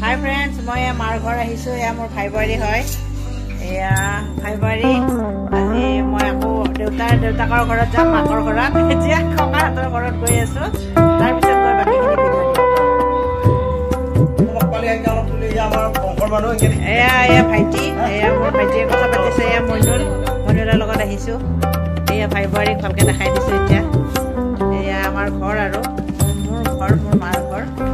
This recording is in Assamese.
হাই ফ্ৰেণ্ডছ, মই মাৰ ঘৰ আহিছোঁ। এয়া মোৰ ভাই বোৱাৰী হয়। এয়া ভাই বোৱাৰী। আজি মই আকৌ দেউতাকৰ ঘৰত যাম, মাকৰ ঘৰত। এতিয়া ককাহঁতৰ ঘৰত গৈ আছোঁ। তাৰপিছত গৈ বাকীখিনি ভিডিঅ' দিম। এয়া ভাইটি, এয়া মোৰ ভাইটিয়ে কথা পাতিছে। এয়া মইনুলৰ লগত আহিছোঁ। এয়া ভাই বোৱাৰীক ভালকৈ দেখাই দিছোঁ। এতিয়া এয়া আমাৰ ঘৰ আৰু মোৰ মাৰ ঘৰ।